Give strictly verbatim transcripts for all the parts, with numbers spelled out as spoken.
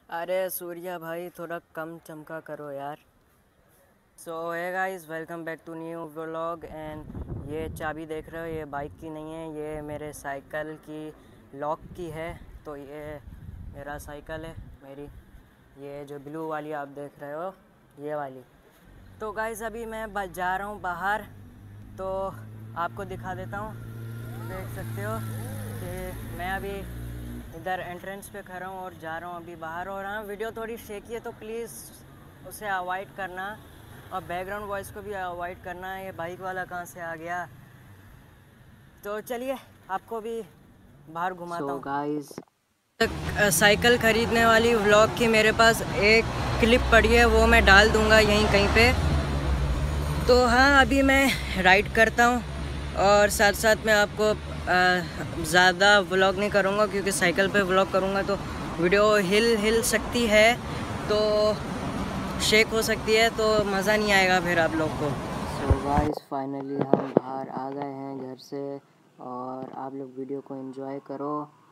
अरे सूर्या भाई थोड़ा कम चमका करो यार। सो है guys, welcome back to new vlog. And ये चाबी देख रहे हो, ये बाइक की नहीं है, ये मेरे साइकिल की लॉक की है। तो ये मेरा साइकिल है, मेरी ये जो ब्लू वाली आप देख रहे हो, ये वाली। तो गाइस अभी मैं ब- जा रहा हूँ बाहर, तो आपको दिखा देता हूँ। देख सकते हो कि मैं अभी इधर एंट्रेंस पे खड़ा हूँ और जा रहा हूँ अभी बाहर। और हाँ, वीडियो थोड़ी शेकी है तो प्लीज़ उसे अवॉइड करना, और बैकग्राउंड वॉइस को भी अवॉइड करना। ये बाइक वाला कहाँ से आ गया। तो चलिए आपको भी बाहर घुमाता हूँ। गाइस साइकिल ख़रीदने वाली व्लॉग की मेरे पास एक क्लिप पड़ी है, वो मैं डाल दूँगा यहीं कहीं पे। तो हाँ, अभी मैं राइड करता हूँ और साथ साथ में आपको ज़्यादा व्लॉग नहीं करूँगा, क्योंकि साइकिल पे व्लॉग करूँगा तो वीडियो हिल हिल सकती है, तो शेक हो सकती है, तो मज़ा नहीं आएगा फिर आप लोग को। सो गाइस फाइनली हम बाहर आ गए हैं घर से, और आप लोग वीडियो को एंजॉय करो।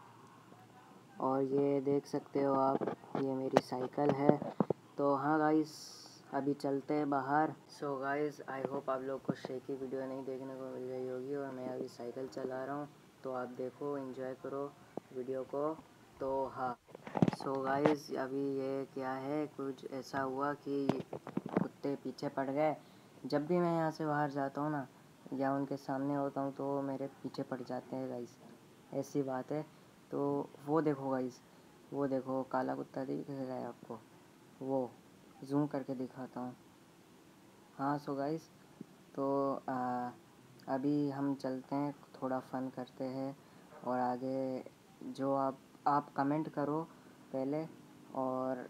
और ये देख सकते हो आप, ये मेरी साइकिल है। तो हाँ गाइस, अभी चलते हैं बाहर। सो गाइस आई होप आप लोग को शेकी वीडियो नहीं देखने को मिल रही होगी, और मैं अभी साइकिल चला रहा हूँ, तो आप देखो, एंजॉय करो वीडियो को। तो हाँ, सो गाइस अभी ये क्या है, कुछ ऐसा हुआ कि कुत्ते पीछे पड़ गए। जब भी मैं यहाँ से बाहर जाता हूँ ना, या उनके सामने होता हूँ, तो मेरे पीछे पड़ जाते हैं गाइस, ऐसी बात है। तो वो देखो गाइस, वो देखो काला कुत्ता दिख रहा है आपको, वो जूम करके दिखाता हूँ। हाँ सो गाइस, तो आ, अभी हम चलते हैं, थोड़ा फ़न करते हैं, और आगे जो आप आप कमेंट करो पहले। और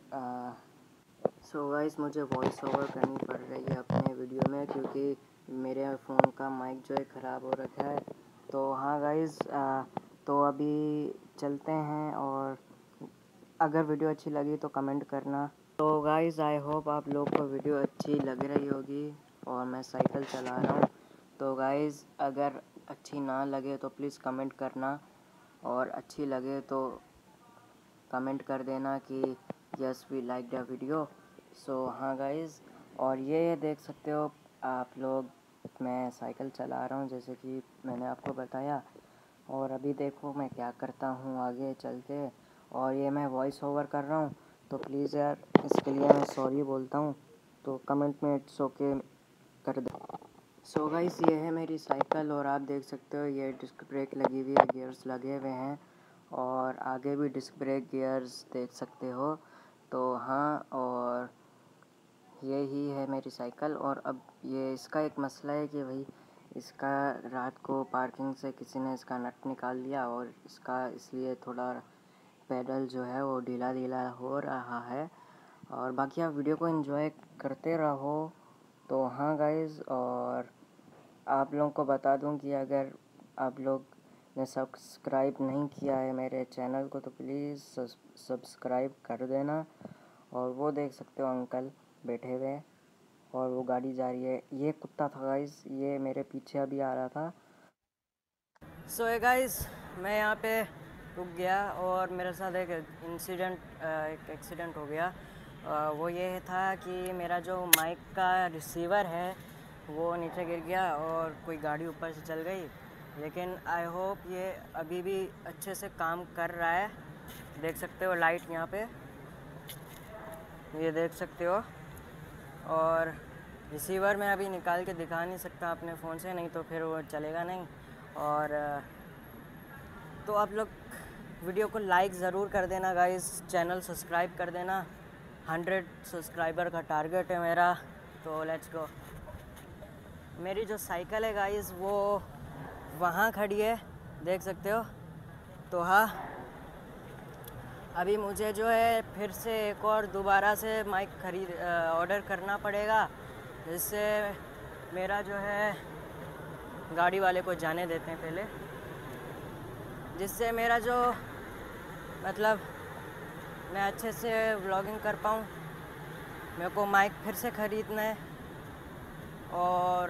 सो गाइस मुझे वॉइस ओवर करनी पड़ रही है अपने वीडियो में, क्योंकि मेरे फ़ोन का माइक जो है ख़राब हो रखा है। तो हाँ गाइस, तो अभी चलते हैं, और अगर वीडियो अच्छी लगी तो कमेंट करना। तो गाइस आई होप आप लोग को वीडियो अच्छी लग रही होगी, और मैं साइकिल चला रहा हूँ। तो गाइस अगर अच्छी ना लगे तो प्लीज़ कमेंट करना, और अच्छी लगे तो कमेंट कर देना कि yes we like the video. So हाँ गाइस, और ये ये देख सकते हो आप लोग, मैं साइकिल चला रहा हूँ जैसे कि मैंने आपको बताया। और अभी देखो मैं क्या करता हूँ आगे चल के, और ये मैं वॉइस ओवर कर रहा हूँ, तो प्लीज़ यार इसके लिए मैं सॉरी बोलता हूँ, तो कमेंट में इट्स ओके कर दो। सो गाइस ये है मेरी साइकिल, और आप देख सकते हो ये डिस्क ब्रेक लगी हुई है, गियर्स लगे हुए हैं, और आगे भी डिस्क ब्रेक गियर्स देख सकते हो। तो हाँ, और ये ही है मेरी साइकिल। और अब ये इसका एक मसला है कि भाई इसका रात को पार्किंग से किसी ने इसका नट निकाल लिया, और इसका इसलिए थोड़ा पैडल जो है वो ढीला ढीला हो रहा है। और बाकी आप वीडियो को एंजॉय करते रहो। तो हाँ गाइज़, और आप लोगों को बता दूं कि अगर आप लोग ने सब्सक्राइब नहीं किया है मेरे चैनल को, तो प्लीज़ सब्सक्राइब कर देना। और वो देख सकते हो अंकल बैठे हुए, और वो गाड़ी जा रही है। ये कुत्ता था गाइस, ये मेरे पीछे अभी आ रहा था। सो है गाइस, मैं यहाँ पे रुक गया, और मेरे साथ एक इंसिडेंट एक एक्सीडेंट हो गया। आ, वो ये था कि मेरा जो माइक का रिसीवर है वो नीचे गिर गया, और कोई गाड़ी ऊपर से चल गई। लेकिन आई होप ये अभी भी अच्छे से काम कर रहा है। देख सकते हो लाइट यहाँ पे, ये देख सकते हो। और रिसीवर मैं अभी निकाल के दिखा नहीं सकता अपने फ़ोन से, नहीं तो फिर वो चलेगा नहीं। और तो आप लोग वीडियो को लाइक ज़रूर कर देना गाइस, चैनल सब्सक्राइब कर देना। हंड्रेड सब्सक्राइबर का टारगेट है मेरा, तो लेट्स गो। मेरी जो साइकिल है गाइस वो वहाँ खड़ी है, देख सकते हो। तो हाँ, अभी मुझे जो है फिर से एक और दोबारा से माइक खरीद ऑर्डर करना पड़ेगा, जिससे मेरा जो है गाड़ी वाले को जाने देते हैं पहले, जिससे मेरा जो मतलब मैं अच्छे से व्लॉगिंग कर पाऊँ। मेरे को माइक फिर से ख़रीदना है, और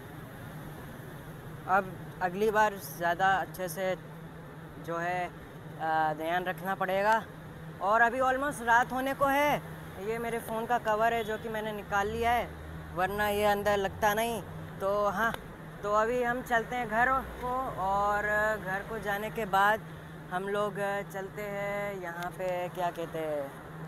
अब अगली बार ज़्यादा अच्छे से जो है ध्यान रखना पड़ेगा। और अभी ऑलमोस्ट रात होने को है। ये मेरे फ़ोन का कवर है जो कि मैंने निकाल लिया है, वरना ये अंदर लगता नहीं। तो हाँ, तो अभी हम चलते हैं घर को, और घर को जाने के बाद हम लोग चलते हैं यहाँ पे, क्या कहते हैं,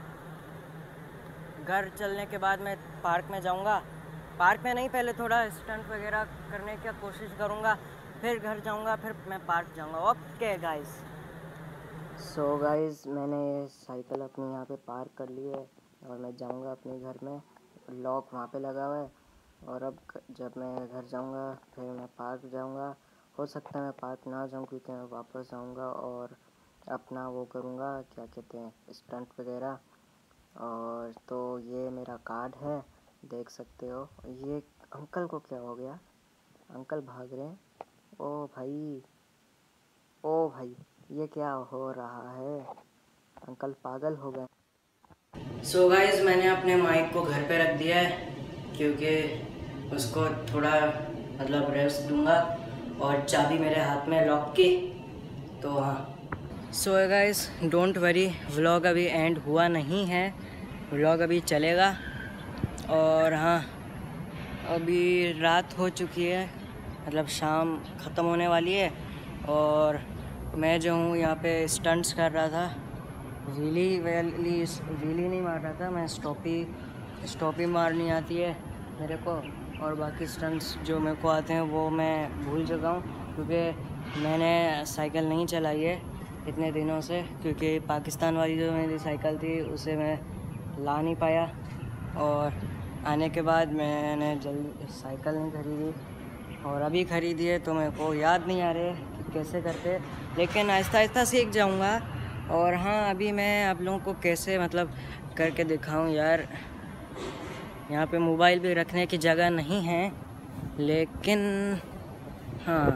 घर चलने के बाद मैं पार्क में जाऊँगा। पार्क में नहीं, पहले थोड़ा स्टंट वगैरह करने की कोशिश करूँगा, फिर घर जाऊँगा, फिर मैं पार्क जाऊँगा। Okay guys. सो गाइस, मैंने ये साइकिल अपनी यहाँ पे पार्क कर ली है और मैं जाऊँगा अपने घर में। लॉक वहाँ पे लगा हुआ है, और अब जब मैं घर जाऊँगा फिर मैं पार्क जाऊँगा। हो सकता है मैं पार्क ना जाऊँ, क्योंकि मैं वापस जाऊँगा और अपना वो करूँगा, क्या कहते हैं, स्टंट वगैरह। और तो ये मेरा कार्ड है, देख सकते हो। ये अंकल को क्या हो गया? अंकल भाग रहे हैं। ओ भाई, ओ भाई, ये क्या हो रहा है? अंकल पागल हो गए। सो so गाइस, मैंने अपने माइक को घर पे रख दिया है, क्योंकि उसको थोड़ा मतलब रेस्ट दूंगा, और चाबी मेरे हाथ में लॉक की। तो हाँ, so guys, don't worry, vlog अभी एंड हुआ नहीं है, व्लॉग अभी चलेगा। और हाँ, अभी रात हो चुकी है, मतलब शाम ख़त्म होने वाली है, और मैं जो हूँ यहाँ पे स्टंट्स कर रहा था। व्हीली वैली व्हीली नहीं मार रहा था मैं, स्टॉपी स्टॉपी मारनी आती है मेरे को, और बाकी स्टंट्स जो मेरे को आते हैं वो मैं भूल चुका हूँ, क्योंकि मैंने साइकिल नहीं चलाई है इतने दिनों से, क्योंकि पाकिस्तान वाली जो मेरी साइकिल थी उसे मैं ला नहीं पाया, और आने के बाद मैंने जल्दी साइकिल नहीं खरीदी, और अभी ख़रीदी है तो मेरे को याद नहीं आ रहे कि कैसे करते, लेकिन आहिस्ता आहिस्ता सीख जाऊँगा। और हाँ, अभी मैं आप लोगों को कैसे मतलब करके दिखाऊं यार। यहाँ पे मोबाइल भी रखने की जगह नहीं है, लेकिन हाँ,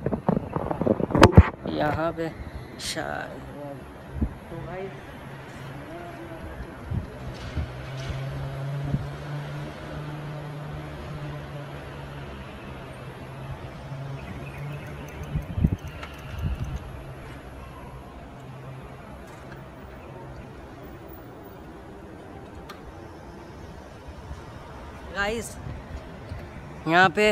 यहाँ पे शायद तो भाई गाइस, यहाँ पे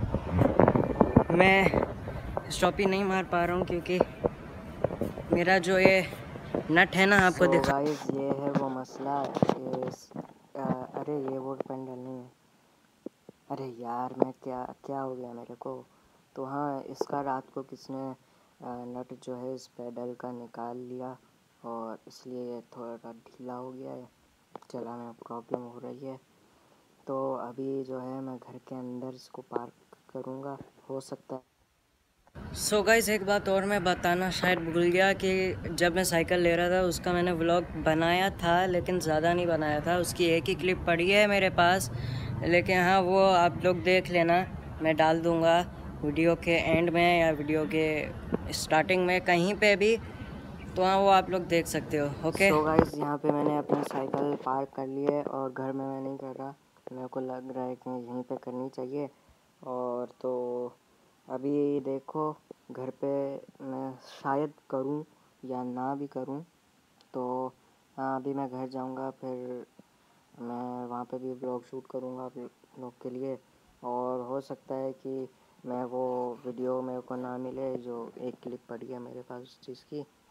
मैं स्टॉपी नहीं मार पा रहा हूँ, क्योंकि मेरा जो ये नट है ना, आपको so दिखा। गाइस, ये है वो मसला। इस, आ, अरे ये वो पेंडल नहीं है। अरे यार, मैं क्या क्या हो गया मेरे को। तो हाँ, इसका रात को किसने नट जो है इस पेडल का निकाल लिया, और इसलिए ये थोड़ा ढीला हो गया है, चलाने में प्रॉब्लम हो रही है। तो अभी जो है मैं घर के अंदर इसको पार्क करूँगा, हो सकता है। सो गाइस, एक बात और मैं बताना शायद भूल गया कि जब मैं साइकिल ले रहा था उसका मैंने व्लॉग बनाया था, लेकिन ज़्यादा नहीं बनाया था। उसकी एक ही क्लिप पड़ी है मेरे पास, लेकिन हाँ, वो आप लोग देख लेना, मैं डाल दूँगा वीडियो के एंड में या वीडियो के स्टार्टिंग में, कहीं पे भी। तो हाँ, वो आप लोग देख सकते हो। ओके। सो गाइस, यहाँ पे मैंने अपनी साइकिल पार्क कर ली है, और घर में मैं नहीं कर रहा, मेरे को लग रहा है कि यहीं पे करनी चाहिए। और तो अभी देखो, घर पे मैं शायद करूं या ना भी करूं। तो हाँ, अभी मैं घर जाऊंगा, फिर मैं वहाँ पे भी ब्लॉग शूट करूंगा आप लोग के लिए, और हो सकता है कि मैं वो वीडियो मेरे को ना मिले जो एक क्लिप पड़ी है मेरे पास उस चीज़ की।